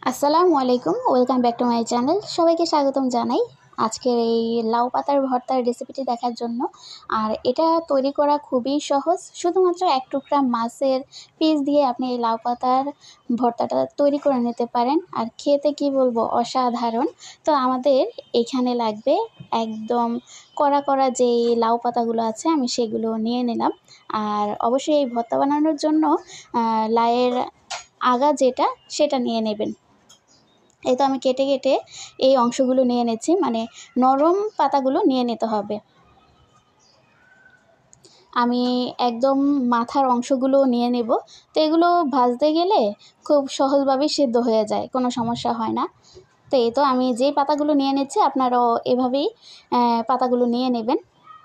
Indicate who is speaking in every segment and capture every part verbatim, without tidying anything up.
Speaker 1: আসসালামু আলাইকুম, welcome back to my channel. সবাইকে স্বাগতম জানাই আজকের এই লাউ পাতার ভর্তার রেসিপিটি দেখার জন্য। আর এটা তৈরি করা খুবই সহজ। শুধুমাত্র এক টুকরা মাছের পিস দিয়ে আপনি এই লাউ পাতার ভর্তাটা তৈরি করে নিতে পারেন। আর খেতে কি বলবো, অসাধারণ। তো আমাদের এখানে লাগবে একদম কড়া কড়া যেই লাউ পাতাগুলো আছে আমি সেগুলো নিয়ে নিলাম। আর অবশ্যই এই ভর্তা বানানোর জন্য লাউয়ের আগা যেটা সেটা নিয়ে নেবেন। এই তো আমি কেটে কেটে এই অংশগুলো নিয়ে নিচ্ছি, মানে নরম পাতাগুলো নিয়ে নিতে হবে। আমি একদম মাথার অংশগুলো নিয়ে নেব। তো এগুলো ভাজতে গেলে খুব সহজভাবেই সিদ্ধ হয়ে যায়, কোনো সমস্যা হয় না। তো এই তো আমি যেই পাতাগুলো নিয়ে নিচ্ছি আপনারাও এভাবেই পাতাগুলো নিয়ে নেবেন।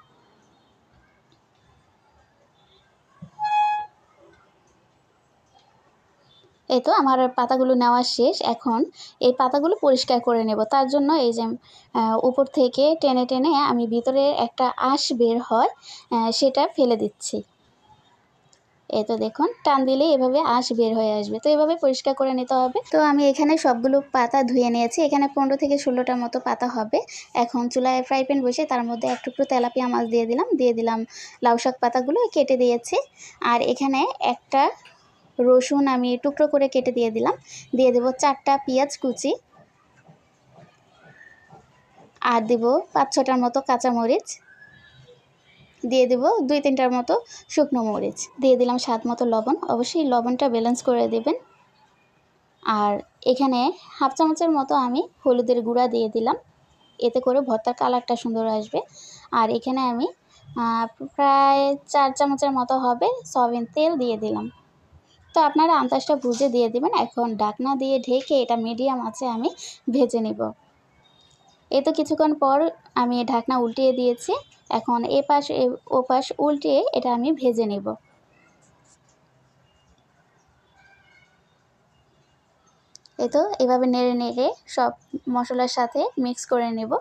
Speaker 1: এই তো আমার পাতাগুলো নেওয়া শেষ। এখন এই পাতাগুলো পরিষ্কার করে নেব। তার জন্য এই যে উপর থেকে টেনে টেনে আমি ভিতরে একটা আঁশ বের হয় সেটা ফেলে দিচ্ছি। এই তো দেখুন, টান দিলেই এভাবে আঁশ বের হয়ে আসবে। তো এভাবে পরিষ্কার করে নিতে হবে। তো আমি এখানে সবগুলো পাতা ধুয়ে নিয়েছি। এখানে পনেরো থেকে ষোলোটার মতো পাতা হবে। এখন চুলায় ফ্রাই প্যান বসে তার মধ্যে এক টুকরো তেলাপিয়া মাছ দিয়ে দিলাম দিয়ে দিলাম লাউ শাক পাতাগুলো কেটে দিয়েছি। আর এখানে একটা রসুন আমি টুকরো করে কেটে দিয়ে দিলাম। দিয়ে দেবো চারটা পেঁয়াজ কুচি, আর দেবো পাঁচ ছটার মতো কাঁচামরিচ, দিয়ে দেবো দুই তিনটার মতো শুকনো মরিচ, দিয়ে দিলাম স্বাদ মতো লবণ। অবশ্যই লবণটা ব্যালেন্স করে দেবেন। আর এখানে হাফ চামচের মতো আমি হলুদের গুঁড়া দিয়ে দিলাম, এতে করে ভর্তার কালারটা সুন্দর আসবে। আর এখানে আমি প্রায় চার চামচের মতো হবে সয়াবিন তেল দিয়ে দিলাম। তো আপনারা আন্দাজটা বুঝে দিয়ে দিবেন। এখন ঢাকনা দিয়ে ঢেকে এটা মিডিয়াম আঁচে আমি ভেজে নেব। এই তো কিছুক্ষণ পর আমি ঢাকনা উল্টিয়ে দিয়েছি। এখন এ পাশ ও পাশ উল্টিয়ে এটা আমি ভেজে নেব। এই তো এভাবে নেড়ে নেড়ে সব মশলার সাথে মিক্স করে নেব।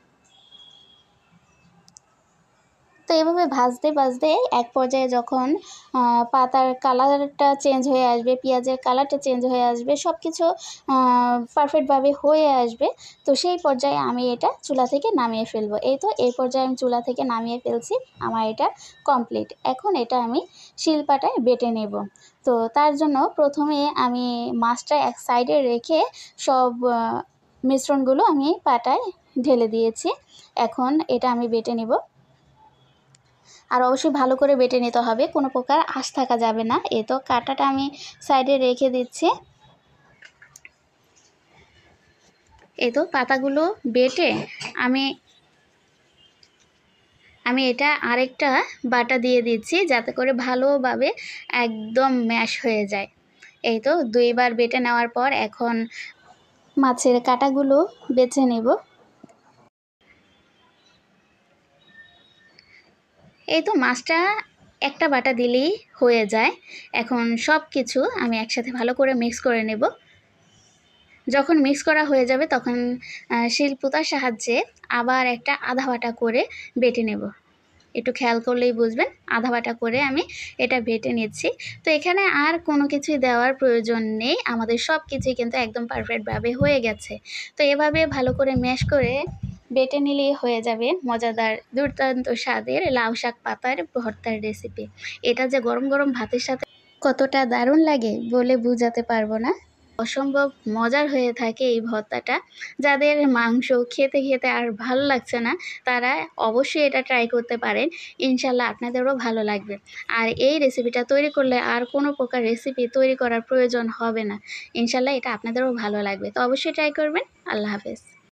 Speaker 1: তো এভাবে ভাজতে ভাজতে এক পর্যায়ে যখন পাতার কালারটা চেঞ্জ হয়ে আসবে, পেঁয়াজের কালারটা চেঞ্জ হয়ে আসবে, সব কিছু পারফেক্টভাবে হয়ে আসবে, তো সেই পর্যায়ে আমি এটা চুলা থেকে নামিয়ে ফেলবো। এই তো এই পর্যায়ে আমি চুলা থেকে নামিয়ে ফেলছি। আমার এটা কমপ্লিট। এখন এটা আমি শিলপাটায় বেটে নেব। তো তার জন্য প্রথমে আমি মাছটা এক সাইডে রেখে সব মিশ্রণগুলো আমি পাটায় ঢেলে দিয়েছি। এখন এটা আমি বেটে নেব। আর অবশ্যই ভালো করে বেটে নিতে হবে, কোনো প্রকার আঁশ থাকা যাবে না। এই তো কাঁটাটা আমি সাইডে রেখে দিচ্ছি। এই তো পাতাগুলো বেটে আমি আমি এটা আরেকটা বাটা দিয়ে দিচ্ছি, যাতে করে ভালোভাবে একদম ম্যাশ হয়ে যায়। এই তো দুইবার বেটে নেওয়ার পর এখন মাছের কাঁটাগুলো বেছে নেব। এই তো মাছটা একটা বাটা দিলেই হয়ে যায়। এখন সব কিছু আমি একসাথে ভালো করে মিক্স করে নেব। যখন মিক্স করা হয়ে যাবে তখন শিলপাটার সাহায্যে আবার একটা আধা বাটা করে বেটে নেব। একটু খেয়াল করলেই বুঝবেন, আধা বাটা করে আমি এটা বেটে নিচ্ছি। তো এখানে আর কোনো কিছুই দেওয়ার প্রয়োজন নেই, আমাদের সব কিছুই কিন্তু একদম পারফেক্টভাবে হয়ে গেছে। তো এভাবে ভালো করে ম্যাশ করে বেটে নিলেই হয়ে যাবে মজাদার দুর্দান্ত স্বাদের লাউ শাক পাতার ভর্তার রেসিপি। এটা যে গরম গরম ভাতের সাথে কতটা দারুণ লাগে বলে বোঝাতে পারবো না। অসম্ভব মজার হয়ে থাকে এই ভর্তাটা। যাদের মাংস খেতে খেতে আর ভালো লাগছে না তারা অবশ্যই এটা ট্রাই করতে পারেন। ইনশাল্লাহ আপনাদেরও ভালো লাগবে। আর এই রেসিপিটা তৈরি করলে আর কোনো প্রকার রেসিপি তৈরি করার প্রয়োজন হবে না। ইনশাল্লাহ এটা আপনাদেরও ভালো লাগবে। তো অবশ্যই ট্রাই করবেন। আল্লাহ হাফেজ।